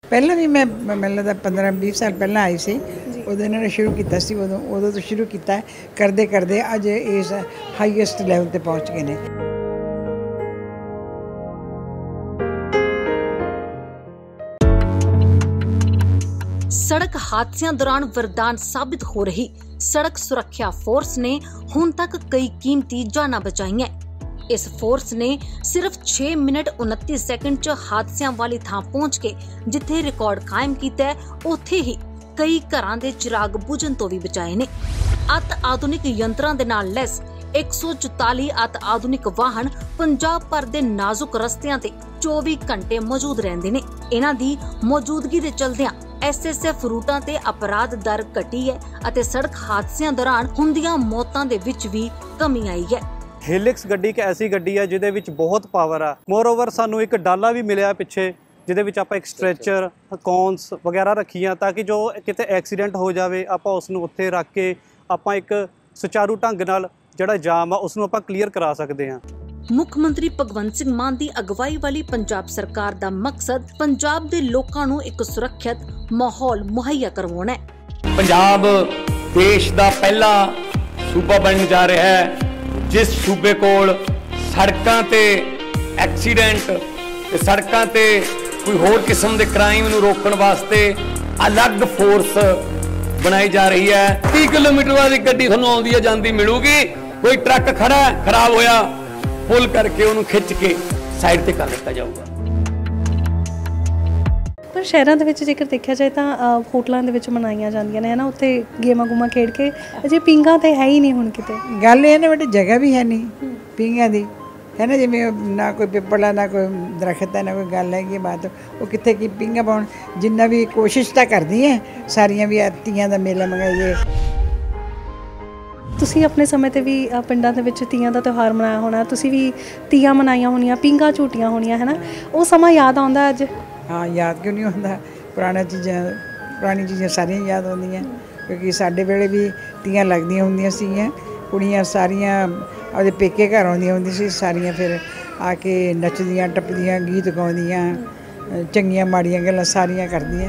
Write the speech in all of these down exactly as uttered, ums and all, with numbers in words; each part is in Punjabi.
पहला भी मैं मैं लगता पंद्रह बीस साल पहला आई सी उदों इन्होंने शुरू किया सी उदों उदों तो शुरू किया करते करते अज इस हाईएस्ट लैवल पर पहुँच गए हैं। सड़क हादसियां दौरान वरदान साबित हो रही सड़क सुरक्षा फोर्स ने हुण तक कई कीमती जाना बचाई। इस फोर्स ने सिर्फ छे मिनट उनतीस सैकंड च हादसियां वाली थां पहुंच के जिथे रिकॉर्ड कायम कीता उत्थे ही कई घरां दे चिराग बुझण तो भी बचाए ने। अत आधुनिक यंत्रां दे नाल लैस एक सौ चौताली अत आधुनिक वाहन पंजाब भर दे नाजुक रस्तियां ते चौबी घंटे मौजूद रहिंदे ने। इन्हां दी मौजूदगी दे चलदियां एस एस एफ रूटां ते अपराध दर घटी है अते सड़क हादसियां दौरान हुंदियां मौतां दे विच भी कमी आई है। हेलिक्स गड्डी एक ऐसी गड्डी है जिहदे विच बहुत पावर आ। मोरओवर सानू एक डाला भी मिलिया पिछे जिहदे विच आपां एक स्ट्रैचर कॉन्स वगैरह रखियां ताकि जो किते एक्सीडेंट हो जाए आपां उसनूं उत्थे रख के आपां एक सुचारू ढंग नाल जिहड़ा जाम आ उसनूं आपां क्लीयर करा सकदे हां। मुख मंत्री भगवंत सिंह मान दी अगवाई वाली पंजाब सरकार दा मकसद पंजाब दे लोकां नूं एक सुरक्षित माहौल मुहैया करवाउणा है। पंजाब देश दा पहला सूबा बन जा रहा है जिस सूबे कोल सड़कां ते एक्सीडेंट ते सड़कां ते कोई होर किस्म दे क्राइम नूं रोकण वास्ते अलग फोर्स बनाई जा रही है। तीस किलोमीटर वाली गड्डी तुहानूं आउंदी है जांदी मिलूगी। कोई ट्रक खड़ा खराब होया पुल करके उन्होंने खिंच के साइड ते कर दिता जाऊगा। पर शहरों के जेकर देखा जाए तो होटलों के मनाई जांदियां ने है ना उत्थे गेमा गुमा खेड के अजे पींगा तो है ही नहीं हुण किते। गल ये ना बेटे जगह भी है नहीं पींगा दी है ना जिवें ना कोई पिपला ना कोई दरख्त है ना कोई गल है बात वो कितने की पींगा पाउण जिन्ना भी कोशिश तो करदी है सारियां भी तियां दा मेला मंगाइए। ਤੁਸੀਂ ਆਪਣੇ ਸਮੇਂ ਤੇ ਵੀ ਪਿੰਡਾਂ ਦੇ ਵਿੱਚ ਤੀਆਂ ਦਾ ਤਿਉਹਾਰ ਮਨਾਇਆ ਹੋਣਾ ਤੁਸੀਂ ਵੀ ਤੀਆਂ ਮਨਾਈਆਂ ਹੋਣੀਆਂ ਪੀਂਘਾਂ ਝੂਟੀਆਂ ਹੋਣੀਆਂ ਹੈ ਨਾ ਉਹ ਸਮਾਂ ਯਾਦ ਆਉਂਦਾ ਅੱਜ। हाँ याद क्यों नहीं होता पुराना चीज़ां पुरानी चीज़ां सारियां याद आउंदियां क्योंकि साडे वेले भी तीयां लगदियां हुंदियां सीगियां कुड़ियां सारियां अपने पेके घर आउंदियां हुंदियां सी सारियां फिर आके नचदियां टप्पदियां गीत गाउंदियां चंगियां माड़ियां गल्लां सारियां करदियां।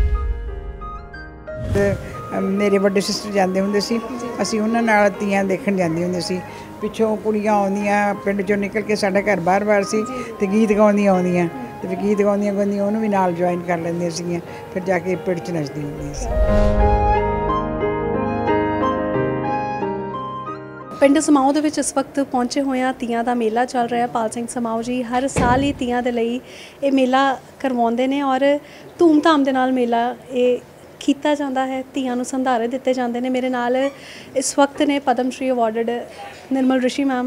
ते मेरे वड्डे सिस्टर जाते होंदे सी असीं उन्हां नाल तीयां देखण जांदे हुंदे सी पिछों कुड़ियां आउंदियां पिंड चों निकल के साडा घर बार बार सी ते गीत गाउंदियां आउंदियां ते फिर गीत गाउंदियां गाउंदियां उहनूं भी नाल ज्वाइन कर लैंदियां सीगियां फिर जाके पिंड च नचदी हुंदियां सी। पिंड समाओ दे विच इस वक्त पहुंचे हुए हैं तीयां दा मेला चल रहा है। पाल सिंह समाओ जी हर साल ही तीयां दे लई ये मेला करवाउंदे ने और धूम धाम दे नाल मेला ये ਕੀਤਾ ਜਾਂਦਾ ਹੈ ਧੀਆਂ ਨੂੰ ਸੰਧਾਰੇ ਦਿੱਤੇ ਜਾਂਦੇ ਨੇ। ਮੇਰੇ ਨਾਲ ਇਸ ਵਕਤ ਨੇ ਪਦਮ ਸ਼੍ਰੀ ਅਵਾਰਡਡ ਨਿਰਮਲ ਰਿਸ਼ੀ ਮੈਮ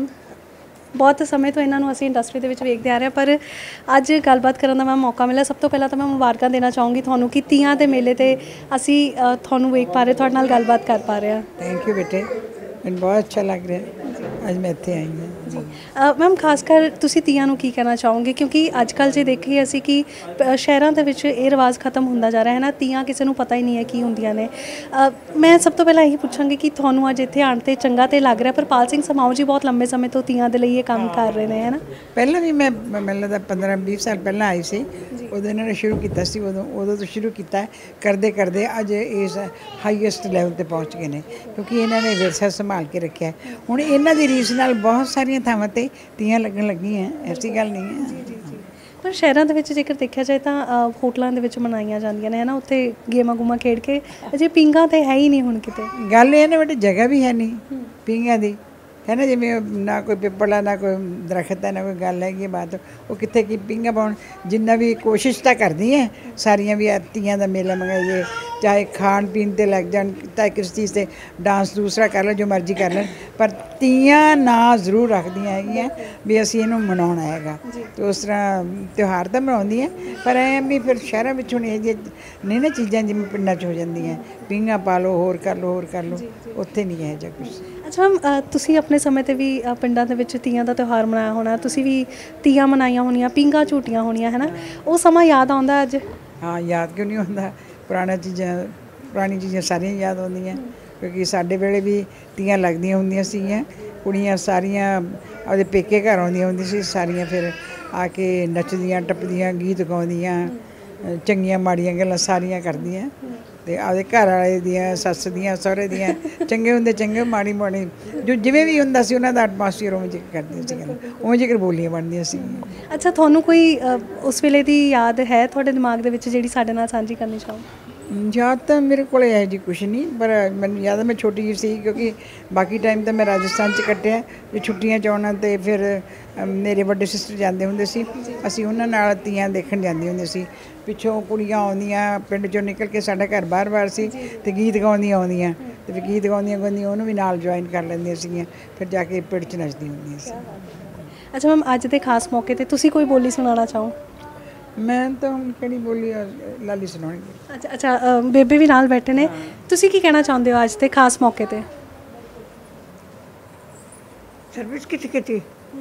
ਬਹੁਤ ਸਮੇਂ ਤੋਂ ਇਹਨਾਂ ਨੂੰ ਅਸੀਂ ਇੰਡਸਟਰੀ ਦੇ ਵਿੱਚ ਵੇਖਦੇ ਆ ਰਹੇ ਪਰ ਅੱਜ ਗੱਲਬਾਤ ਕਰਨ ਦਾ ਮੈਂ ਮੌਕਾ ਮਿਲਿਆ। ਸਭ ਤੋਂ ਪਹਿਲਾਂ ਤਾਂ ਮੈਂ ਮੁਬਾਰਕਾਂ ਦੇਣਾ ਚਾਹੂੰਗੀ ਤੁਹਾਨੂੰ ਕਿ ਤੀਆਂ ਦੇ ਮੇਲੇ ਤੇ ਅਸੀਂ ਤੁਹਾਨੂੰ ਵੇਖ ਪਾ ਰਹੇ ਤੁਹਾਡੇ ਨਾਲ ਗੱਲਬਾਤ ਕਰ ਪਾ ਰਹੇ ਹਾਂ। ਥੈਂਕ ਯੂ ਬੇਟੇ ਮੈਨੂੰ ਬਹੁਤ ਅੱਛਾ ਲੱਗ ਰਿਹਾ ਅੱਜ मैं इत्थे आई हाँ जी। मैम खासकर तुसी तीयां नूं की कहना चाहोगे क्योंकि अजकल जे देखिए असी कि शहरों के विच ये रिवाज खत्म होंदा जा रहा है ना तीयां किसी नूं पता ही नहीं है की हुंदियां ने। मैं सब तो पहला यही पूछांगी कि तुहानूं अज इत्थे आण ते चंगा ते लग रहा पर पाल सिंह समाओ जी बहुत लंबे समय तो तीयां दे लई ये काम कर रहे हैं है ना। पहला भी मैं मैं लगता पंद्रह बीस साल पहला आई सी उदों इन्होंने शुरू किया सी उदों उदों तो शुरू किया करते करते अज इस हाईएस्ट लैवल पर पहुँच गए हैं क्योंकि इन्होंने विरसा संभाल के रखा है। हुण इन्हां दी रीस नाल बहुत सारियां थावां ते तीयां लगन लगियां ऐसी गल नहीं है। पर शहरों के विच जेकर देखा जाए तो होटलों के विच मनाई जांदियां ने है ना उत्थे गेमा गुमा खेड के अजे पींघा तो है ही नहीं हुण किते। गल ये ना बेटे जगह भी है नहीं पींघां दी है ना जिवें ना कोई पिपला ना कोई दरख्त है ना कोई गल है बात वो कितने की पींघा पाउण जिन्ना भी कोशिश तो करदी है सारियां भी तियां दा मेला मंगाइए चाहे खाण पीण ते लग जान चाहे किस चीज़ से डांस दूसरा कर लो जो मर्जी कर लें पर तियां ना जरूर रखदियां हैगियां भी असीं इहनूं मनाउणा हैगा। तो उस तरह त्यौहार तो मनाउंदियां पर ऐ भी फिर शहरों में हुण इह नहीं ना चीज़ां जिवें पिंडां च हो जांदियां पींघां पा लो होर कर लो होर कर लो उत्थे नहीं है जिहा कुछ। अच्छा मैम तुसी अपने समय ते भी पिंडां दे विच तीयां दा त्योहार मनाया होना तुसी भी तीयां मनाइयां होणियां पींघां झूटियां होणियां है ना वो समा याद आउंदा अज। हाँ याद क्यों नहीं होता पुराना चीज़ां पुरानी चीज़ां सारियां याद आउंदियां क्योंकि साडे वेले भी तीयां लगदियां हुंदियां सीगियां कुड़ियां सारियां अपने पेके घर आउंदियां हुंदियां सी सारियां फिर आके नचदियां टप्पदियां गीत गाउंदियां ਚੰਗੀਆਂ ਮਾੜੀਆਂ ਗੱਲਾਂ ਸਾਰੀਆਂ ਕਰਦੀਆਂ ਤੇ ਆਪਦੇ ਘਰ ਵਾਲੇ ਦੀਆਂ, ਸੱਸ ਦੀਆਂ, ਸਹੁਰੇ ਦੀਆਂ, ਚੰਗੇ ਹੁੰਦੇ ਚੰਗੇ, ਮਾੜੀ ਮਾੜੀ ਜੋ ਜਿਵੇਂ ਵੀ ਹੁੰਦਾ ਸੀ ਉਹਨਾਂ ਦਾ ਐਟਮੋਸਫੀਅਰ ਉਵੇਂ ਜਿਹਾ ਕਰਦੀਆਂ ਸੀ ਗੱਲਾਂ, ਉਵੇਂ ਜਿਹਾ ਬੋਲੀਆਂ ਬਣਦੀਆਂ ਸੀ। ਅੱਛਾ, ਤੁਹਾਨੂੰ ਕੋਈ ਅ, ਉਸ ਵੇਲੇ ਦੀ ਯਾਦ ਹੈ ਤੁਹਾਡੇ ਦਿਮਾਗ ਦੇ ਵਿੱਚ ਜਿਹੜੀ ਸਾਡੇ ਨਾਲ ਸਾਂਝੀ ਕਰਨੀ ਚਾਹੋ? ਯਾਦ ਤਾਂ ਮੇਰੇ ਕੋਲ ਇਹੋ ਜਿਹੀ ਕੁਛ ਨਹੀਂ, ਪਰ ਮੈਨੂੰ ਯਾਦ ਹੈ ਮੈਂ ਛੋਟੀ ਜਿਹੀ ਸੀ, ਕਿਉਂਕਿ ਬਾਕੀ ਟਾਈਮ ਤਾਂ ਮੈਂ ਰਾਜਸਥਾਨ 'ਚ ਕੱਟਿਆ। ਜੇ ਛੁੱਟੀਆਂ 'ਚ ਆਉਣਾ ਤਾਂ ਫਿਰ ਮੇਰੇ ਵੱਡੇ ਸਿਸਟਰ ਜਾਂਦੇ ਹੁੰਦੇ ਸੀ, ਅਸੀਂ ਉਹਨਾਂ ਨਾਲ ਤੀਆਂ ਦੇਖਣ ਜਾਂਦੇ ਹੁੰਦੇ ਸੀ। ਪਿੱਛੋਂ ਕੁੜੀਆਂ ਆਉਂਦੀਆਂ ਪਿੰਡ 'ਚੋਂ ਨਿਕਲ ਕੇ, ਸਾਡਾ ਘਰ ਬਾਹਰ-ਬਾਹਰ ਸੀ, ਅਤੇ ਗੀਤ ਗਾਉਂਦੀਆਂ ਆਉਂਦੀਆਂ, ਅਤੇ ਫਿਰ ਗੀਤ ਗਾਉਂਦੀਆਂ ਗਾਉਂਦੀਆਂ ਉਹਨੂੰ ਵੀ ਨਾਲ ਜੁਆਇਨ ਕਰ ਲੈਂਦੀਆਂ ਸੀਗੀਆਂ, ਫਿਰ ਜਾ ਕੇ ਪਿੰਡ 'ਚ ਨੱਚਦੀਆਂ ਹੁੰਦੀਆਂ ਸੀ। ਅੱਛਾ ਮੈਮ, ਅੱਜ ਦੇ ਖਾਸ ਮੌਕੇ 'ਤੇ ਤੁਸੀਂ ਕੋਈ ਬੋਲੀ ਸੁਣਾਉਣਾ ਚਾਹੋ? ਮੈਂ ਤਾਂ ਹੁਣ ਕਿਹੜੀ ਬੋਲੀ ਲਾਲੀ ਸੁਣਾਉਣਗੀ। ਅੱਛਾ ਅੱਛਾ, ਬੇਬੇ ਵੀ ਨਾਲ ਬੈਠੇ ਨੇ, ਤੁਸੀਂ ਕੀ ਕਹਿਣਾ ਚਾਹੁੰਦੇ ਹੋ ਅੱਜ ਦੇ ਖਾਸ ਮੌਕੇ 'ਤੇ? ਸਰਵਿਸ ਕੀਤੀ ਕੀਤੀ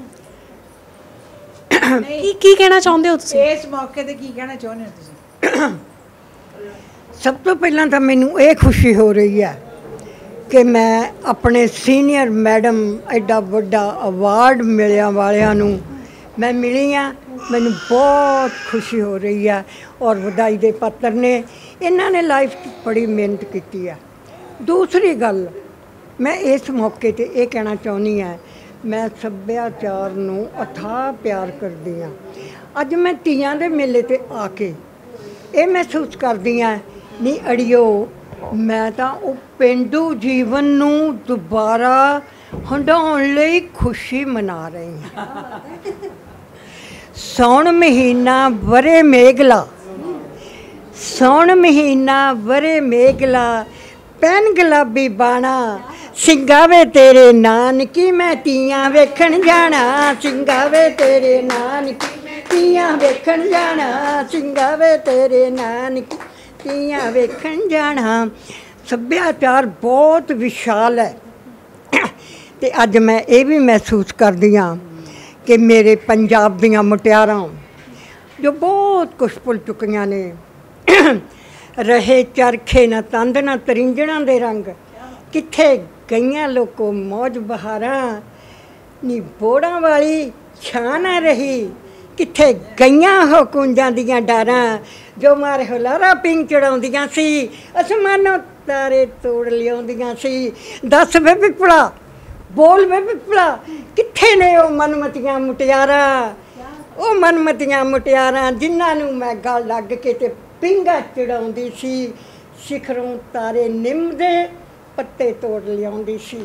ਕੀ ਕੀ ਕਹਿਣਾ ਚਾਹੁੰਦੇ ਹੋ ਤੁਸੀਂ ਇਸ ਮੌਕੇ 'ਤੇ? ਕੀ ਕਹਿਣਾ ਚਾਹੁੰਦੇ ਹੋ ਤੁਸੀਂ? ਸਭ ਤੋਂ ਪਹਿਲਾਂ ਤਾਂ ਮੈਨੂੰ ਇਹ ਖੁਸ਼ੀ ਹੋ ਰਹੀ ਹੈ ਕਿ ਮੈਂ ਆਪਣੇ ਸੀਨੀਅਰ ਮੈਡਮ ਐਡਾ ਵੱਡਾ ਅਵਾਰਡ ਮਿਲਿਆ ਵਾਲਿਆਂ ਨੂੰ ਮੈਂ ਮਿਲੀ ਹਾਂ। ਮੈਨੂੰ ਬਹੁਤ ਖੁਸ਼ੀ ਹੋ ਰਹੀ ਹੈ ਔਰ ਵਧਾਈ ਦੇ ਪਾਤਰ ਨੇ। ਇਹਨਾਂ ਨੇ ਲਾਈਫ 'ਚ ਬੜੀ ਮਿਹਨਤ ਕੀਤੀ ਹੈ। ਦੂਸਰੀ ਗੱਲ ਮੈਂ ਇਸ ਮੌਕੇ 'ਤੇ ਇਹ ਕਹਿਣਾ ਚਾਹੁੰਦੀ ਹਾਂ, ਮੈਂ ਸੱਭਿਆਚਾਰ ਨੂੰ ਅਥਾਹ ਪਿਆਰ ਕਰਦੀ ਹਾਂ। ਅੱਜ ਮੈਂ ਤੀਆਂ ਦੇ ਮੇਲੇ 'ਤੇ ਆ ਕੇ ਇਹ ਮਹਿਸੂਸ ਕਰਦੀ ਹਾਂ, ਨਹੀਂ ਅੜੀਓ, ਮੈਂ ਤਾਂ ਉਹ ਪੇਂਡੂ ਜੀਵਨ ਨੂੰ ਦੁਬਾਰਾ ਹੰਡਾਉਣ ਲਈ ਖੁਸ਼ੀ ਮਨਾ ਰਹੀ ਹਾਂ। ਸੌਣ ਮਹੀਨਾ ਵਰੇ ਮੇਘਲਾ, ਸੌਣ ਮਹੀਨਾ ਵਰੇ ਮੇਘਲਾ, ਪੈਨ ਗੁਲਾਬੀ ਬਾਣਾ, ਸਿੰਗਾਵੇ ਤੇਰੇ ਨਾਨਕੀ ਮੈਂ ਤੀਆਂ ਵੇਖਣ ਜਾਣਾ, ਸਿੰਗਾਵੇ ਤੇਰੇ ਨਾਨਕੀ ਮੈਂ ਤੀਆਂ ਵੇਖਣ ਜਾਣਾ, ਸਿੰਗਾਵੇ ਤੇਰੇ ਨਾਨਕੀ ਤੀਆਂ ਵੇਖਣ ਜਾਣਾ। ਸੱਭਿਆਚਾਰ ਬਹੁਤ ਵਿਸ਼ਾਲ ਹੈ ਅਤੇ ਅੱਜ ਮੈਂ ਇਹ ਵੀ ਮਹਿਸੂਸ ਕਰਦੀ ਹਾਂ ਕਿ ਮੇਰੇ ਪੰਜਾਬ ਦੀਆਂ ਮੁਟਿਆਰਾਂ ਜੋ ਬਹੁਤ ਕੁਛ ਭੁੱਲ ਚੁੱਕੀਆਂ ਨੇ, ਰਹੇ ਚਰਖੇ ਨਾ ਤੰਦ ਨਾ ਤਰਿੰਜਣਾਂ ਦੇ ਰੰਗ, ਕਿੱਥੇ ਗਈਆਂ ਲੋਕੋ ਮੌਜ ਬਹਾਰਾਂ, ਨੀ ਬੋੜਾਂ ਵਾਲੀ ਛਾਂ ਨਾ ਰਹੀ, ਕਿੱਥੇ ਗਈਆਂ ਹੋ ਕੁੰਜਾਂ ਦੀਆਂ ਡਾਰਾਂ, ਜੋ ਮਾਰੇ ਹੁਲਾਰਾ ਪਿੰਗ ਚੜਾਉਂਦੀਆਂ ਸੀ, ਅਸਮਾਨੋਂ ਤਾਰੇ ਤੋੜ ਲਿਆਉਂਦੀਆਂ ਸੀ। ਦੱਸ ਵੇ ਪਿੱਪਲਾ, ਬੋਲ ਵੇ ਪਿੱਪਲਾ, ਕਿੱਥੇ ਨੇ ਉਹ ਮਨਮਤੀਆਂ ਮੁਟਿਆਰਾਂ, ਉਹ ਮਨਮਤੀਆਂ ਮੁਟਿਆਰਾਂ ਜਿਨ੍ਹਾਂ ਨੂੰ ਮੈਂ ਗਲ ਲੱਗ ਕੇ ਤੇ ਪਿੰਗਾ ਚੜਾਉਂਦੀ ਸੀ, ਸਿਖਰੋਂ ਤਾਰੇ ਨਿੰਮ ਦੇ ਪੱਤੇ ਤੋੜ ਲਿਆਉਂਦੀ ਸੀ।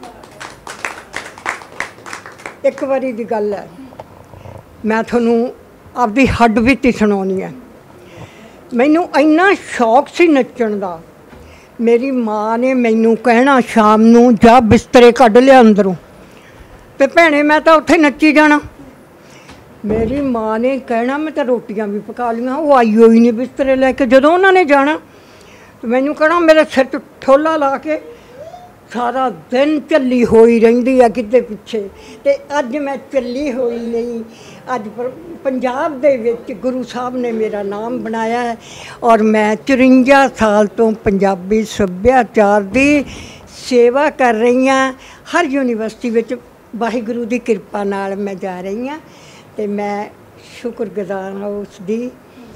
ਇੱਕ ਵਾਰੀ ਦੀ ਗੱਲ ਹੈ, ਮੈਂ ਤੁਹਾਨੂੰ ਆਪਦੀ ਹੱਡ ਬੀਤੀ ਸੁਣਾਉਣੀ ਹੈ। ਮੈਨੂੰ ਇੰਨਾ ਸ਼ੌਕ ਸੀ ਨੱਚਣ ਦਾ, ਮੇਰੀ ਮਾਂ ਨੇ ਮੈਨੂੰ ਕਹਿਣਾ ਸ਼ਾਮ ਨੂੰ ਜਾ ਬਿਸਤਰੇ ਕੱਢ ਲਿਆ ਅੰਦਰੋਂ, ਅਤੇ ਭੈਣੇ ਮੈਂ ਤਾਂ ਉੱਥੇ ਨੱਚੀ ਜਾਣਾ। ਮੇਰੀ ਮਾਂ ਨੇ ਕਹਿਣਾ ਮੈਂ ਤਾਂ ਰੋਟੀਆਂ ਵੀ ਪਕਾ ਲਈਆਂ, ਉਹ ਆਈ ਹੋਈ ਨਹੀਂ ਬਿਸਤਰੇ ਲੈ ਕੇ। ਜਦੋਂ ਉਹਨਾਂ ਨੇ ਜਾਣਾ ਮੈਨੂੰ ਕਹਿਣਾ ਮੇਰੇ ਸਿਰ 'ਚ ਠੋਲਾ ਲਾ ਕੇ ਸਾਰਾ ਦਿਨ ਝੱਲੀ ਹੋਈ ਰਹਿੰਦੀ ਆ ਕਿਤੇ ਪਿੱਛੇ। ਅਤੇ ਅੱਜ ਮੈਂ ਝੱਲੀ ਹੋਈ ਨਹੀਂ, ਅੱਜ ਪੰਜਾਬ ਦੇ ਵਿੱਚ ਗੁਰੂ ਸਾਹਿਬ ਨੇ ਮੇਰਾ ਨਾਮ ਬਣਾਇਆ ਹੈ ਔਰ ਮੈਂ ਚੁਰੰਜਾ ਸਾਲ ਤੋਂ ਪੰਜਾਬੀ ਸੱਭਿਆਚਾਰ ਦੀ ਸੇਵਾ ਕਰ ਰਹੀ ਹਾਂ। ਹਰ ਯੂਨੀਵਰਸਿਟੀ ਵਿੱਚ ਵਾਹਿਗੁਰੂ ਦੀ ਕਿਰਪਾ ਨਾਲ ਮੈਂ ਜਾ ਰਹੀ ਹਾਂ ਅਤੇ ਮੈਂ ਸ਼ੁਕਰਗੁਜ਼ਾਰ ਹਾਂ ਉਸ ਦੀ।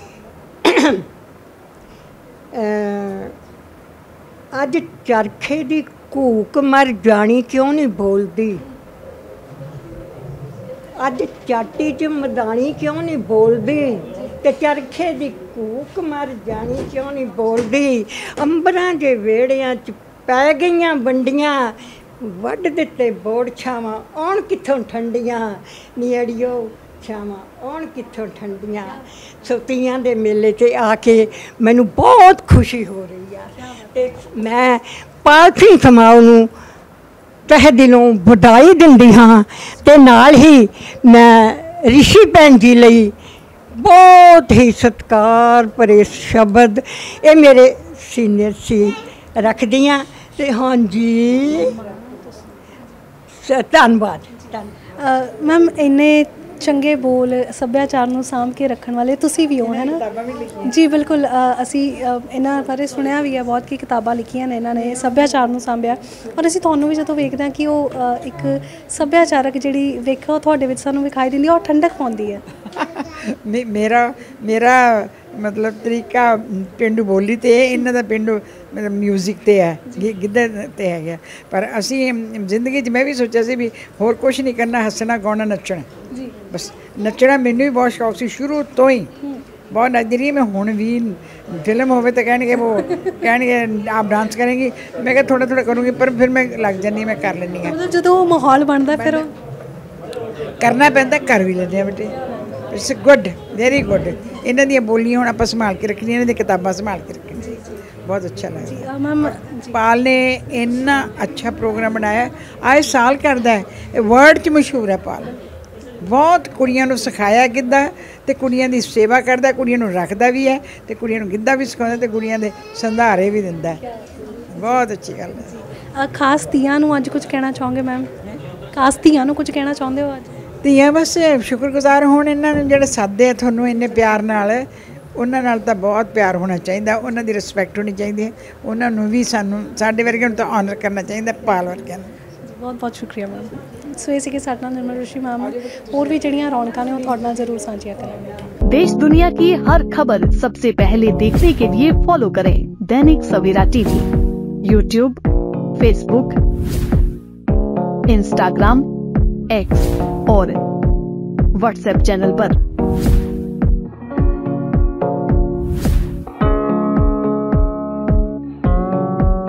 ਅੱਜ ਚਰਖੇ ਦੀ ਘੂਕ ਮਰ ਜਾਣੀ ਕਿਉਂ ਨਹੀਂ ਬੋਲਦੀ, ਅੱਜ ਚਾਟੀ 'ਚ ਮਦਾਣੀ ਕਿਉਂ ਨਹੀਂ ਬੋਲਦੀ, ਅਤੇ ਚਰਖੇ ਦੀ ਘੂਕ ਮਰ ਜਾਣੀ ਕਿਉਂ ਨਹੀਂ ਬੋਲਦੀ। ਅੰਬਰਾਂ ਦੇ ਵਿਹੜਿਆਂ 'ਚ ਪੈ ਗਈਆਂ ਵੰਡੀਆਂ, ਵੱਢ ਦਿੱਤੇ ਬੋੜ ਛਾਵਾਂ ਆਉਣ ਕਿੱਥੋਂ ਠੰਡੀਆਂ, ਨੀ ਅੜੀਓ ਛਾਵਾਂ ਆਉਣ ਕਿੱਥੋਂ ਠੰਡੀਆਂ। ਸੋ ਤੀਆਂ ਦੇ ਮੇਲੇ 'ਤੇ ਆ ਕੇ ਮੈਨੂੰ ਬਹੁਤ ਖੁਸ਼ੀ ਹੋ ਰਹੀ ਆ ਅਤੇ ਮੈਂ ਪਾਲ ਸਿੰਘ ਸਮਾਉ ਨੂੰ ਤਹਿ ਦਿਲੋਂ ਵਧਾਈ ਦਿੰਦੀ ਹਾਂ ਅਤੇ ਨਾਲ ਹੀ ਮੈਂ ਰਿਸ਼ੀ ਭੈਣ ਜੀ ਲਈ ਬਹੁਤ ਹੀ ਸਤਿਕਾਰ ਭਰੇ ਸ਼ਬਦ ਇਹ ਮੇਰੇ ਸੀਨੀਅਰ ਸੀ ਰੱਖਦੀ ਹਾਂ। ਅਤੇ ਹਾਂਜੀ ਧੰਨਵਾਦ। ਧੰਨਵਾਦ ਮੈਮ, ਇੰਨੇ ਚੰਗੇ ਬੋਲ ਸੱਭਿਆਚਾਰ ਨੂੰ ਸਾਂਭ ਕੇ ਰੱਖਣ ਵਾਲੇ ਤੁਸੀਂ ਵੀ ਹੋ, ਹੈ ਨਾ ਜੀ? ਬਿਲਕੁਲ, ਅਸੀਂ ਇਹਨਾਂ ਬਾਰੇ ਸੁਣਿਆ ਵੀ ਹੈ ਬਹੁਤ, ਕਿ ਕਿਤਾਬਾਂ ਲਿਖੀਆਂ ਨੇ ਇਹਨਾਂ ਨੇ, ਸੱਭਿਆਚਾਰ ਨੂੰ ਸਾਂਭਿਆ। ਔਰ ਅਸੀਂ ਤੁਹਾਨੂੰ ਵੀ ਜਦੋਂ ਵੇਖਦੇ ਹਾਂ ਕਿ ਉਹ ਇੱਕ ਸੱਭਿਆਚਾਰਕ ਜਿਹੜੀ ਵੇਖ ਉਹ ਤੁਹਾਡੇ ਵਿੱਚ ਸਾਨੂੰ ਵਿਖਾਈ ਦਿੰਦੀ ਹੈ, ਉਹ ਠੰਡਕ ਪਾਉਂਦੀ ਹੈ। ਮੇਰਾ ਮੇਰਾ ਮਤਲਬ ਤਰੀਕਾ ਪੇਂਡੂ ਬੋਲੀ ਤੇ ਇਹਨਾਂ ਦਾ ਪੇਂਡੂ ਮਤਲਬ ਮਿਊਜ਼ਿਕ ਤੇ ਹੈ, ਗਿ- ਗਿੱਧੇ ਤੇ ਹੈਗਾ। ਪਰ ਅਸੀਂ ਜ਼ਿੰਦਗੀ 'ਚ ਮੈਂ ਵੀ ਸੋਚਿਆ ਸੀ ਵੀ ਹੋਰ ਕੁਝ ਨਹੀਂ ਕਰਨਾ, ਹੱਸਣਾ ਗਾਉਣਾ ਨੱਚਣਾ ਜੀ ਬਸ। ਨੱਚਣਾ ਮੈਨੂੰ ਵੀ ਬਹੁਤ ਸ਼ੌਕ ਸੀ ਸ਼ੁਰੂ ਤੋਂ ਹੀ, ਬਹੁਤ ਨੱਚਦੀ ਰਹੀ ਮੈਂ। ਹੁਣ ਵੀ ਫਿਲਮ ਹੋਵੇ ਤਾਂ ਕਹਿਣਗੇ ਉਹ ਕਹਿਣਗੇ ਆਪ ਡਾਂਸ ਕਰੇਂਗੀ, ਮੈਂ ਕਿਹਾ ਥੋੜ੍ਹਾ ਥੋੜ੍ਹਾ ਕਰੂੰਗੀ, ਪਰ ਫਿਰ ਮੈਂ ਲੱਗ ਜਾਂਦੀ, ਮੈਂ ਕਰ ਲੈਂਦੀ ਹਾਂ। ਮਤਲਬ ਜਦੋਂ ਮਾਹੌਲ ਬਣਦਾ ਫਿਰ ਉਹ ਕਰਨਾ ਪੈਂਦਾ, ਕਰ ਵੀ ਲੈਂਦੇ ਆ ਬੇਟੇ। It's good, very good. ਇਹਨਾਂ ਦੀਆਂ ਬੋਲੀਆਂ ਹੁਣ ਆਪਾਂ ਸੰਭਾਲ ਕੇ ਰੱਖਣੀਆਂ, ਇਹਨਾਂ ਦੀਆਂ ਕਿਤਾਬਾਂ ਸੰਭਾਲ ਕੇ ਰੱਖਣੀਆਂ, ਬਹੁਤ ਅੱਛਾ ਲੱਗਦਾ। ਮੈਮ ਪਾਲ ਨੇ ਇੰਨਾ ਅੱਛਾ ਪ੍ਰੋਗਰਾਮ ਬਣਾਇਆ, ਆਏ ਸਾਲ ਕਰਦਾ ਹੈ, ਇਹ ਵਰਲਡ 'ਚ ਮਸ਼ਹੂਰ ਹੈ ਪਾਲ। ਬਹੁਤ ਕੁੜੀਆਂ ਨੂੰ ਸਿਖਾਇਆ ਗਿੱਧਾ, ਤੇ ਕੁੜੀਆਂ ਦੀ ਸੇਵਾ ਕਰਦਾ, ਕੁੜੀਆਂ ਨੂੰ ਰੱਖਦਾ ਵੀ ਹੈ, ਤੇ ਕੁੜੀਆਂ ਨੂੰ ਗਿੱਧਾ ਵੀ ਸਿਖਾਉਂਦਾ, ਤੇ ਕੁੜੀਆਂ ਦੇ ਸੰਧਾਰੇ ਵੀ ਦਿੰਦਾ। ਬਹੁਤ ਅੱਛੀ ਗੱਲ ਹੈ। ਅ, ਖਾਸ ਧੀਆਂ ਨੂੰ ਅੱਜ ਕੁਝ ਕਹਿਣਾ ਚਾਹੋਗੇ ਮੈਮ? ਖਾਸ ਧੀਆਂ ਨੂੰ ਕੁਝ ਕਹਿਣਾ ਚਾਹੁੰਦੇ ਹੋ ਅੱਜ? ਧੀਆਂ ਬਸ ਸ਼ੁਕਰਗੁਜ਼ਾਰ ਹੋਣ, ਇਹਨਾਂ ਨੂੰ ਜਿਹੜੇ ਸਾਦੇ ਆ ਤੁਹਾਨੂੰ ਇੰਨੇ ਪਿਆਰ ਨਾਲ, ਉਹਨਾਂ ਨਾਲ ਤਾਂ ਬਹੁਤ ਪਿਆਰ ਹੋਣਾ ਚਾਹੀਦਾ, ਉਹਨਾਂ ਦੀ ਰਿਸਪੈਕਟ ਹੋਣੀ ਚਾਹੀਦੀ ਹੈ, ਉਹਨਾਂ ਨੂੰ ਵੀ ਸਾਨੂੰ ਸਾਡੇ ਵਰਗਿਆਂ ਨੂੰ ਤਾਂ ਆਨਰ ਕਰਨਾ ਚਾਹੀਦਾ, ਪਾਲ ਵਰਗਿਆਂ ਨੂੰ। ਬਹੁਤ ਬਹੁਤ ਸ਼ੁਕਰੀਆ ਮੈਮ। ਸੋ ਇਹ ਸੀ ਕਿ ਸਾਡੇ ਨਾਲ ਨਿਰਮਲ ਰਿਸ਼ੀ ਮੈਮ, ਹੋਰ ਵੀ ਜਿਹੜੀਆਂ ਰੌਣਕਾਂ ਨੇ ਉਹ ਤੁਹਾਡੇ ਨਾਲ ਜ਼ਰੂਰ ਸਾਂਝੀਆਂ ਕਰਾਂਗੇ। देश दुनिया की हर खबर सबसे पहले देखने के लिए फॉलो करें Dainik Savera TV, YouTube, Facebook, Instagram, X और व्हाट्सएप चैनल पर।